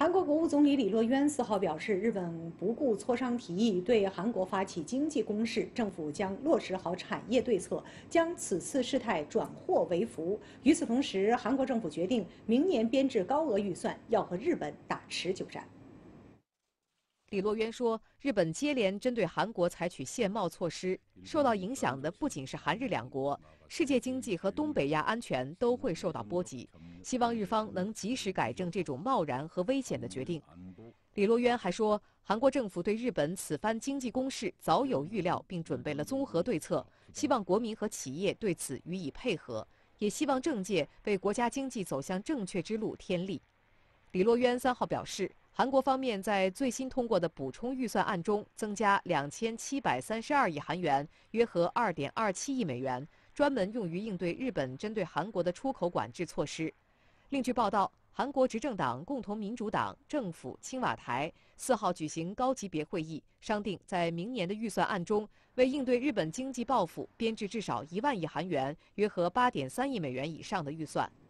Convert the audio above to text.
韩国国务总理李洛渊4号表示，日本不顾磋商提议，对韩国发起经济攻势，政府将落实好产业对策，将此次事态转祸为福。与此同时，韩国政府决定明年编制高额预算，要和日本打持久战。 李洛渊说，日本接连针对韩国采取限贸措施，受到影响的不仅是韩日两国，世界经济和东北亚安全都会受到波及。希望日方能及时改正这种贸然和危险的决定。李洛渊还说，韩国政府对日本此番经济攻势早有预料，并准备了综合对策，希望国民和企业对此予以配合，也希望政界为国家经济走向正确之路添力。李洛渊3号表示，韩国方面在最新通过的补充预算案中，增加2732亿韩元，约合2.27亿美元，专门用于应对日本针对韩国的出口管制措施。另据报道，韩国执政党共同民主党、政府、青瓦台4号举行高级别会议，商定在明年的预算案中，为应对日本经济报复编制至少1万亿韩元，约合8.3亿美元以上的预算。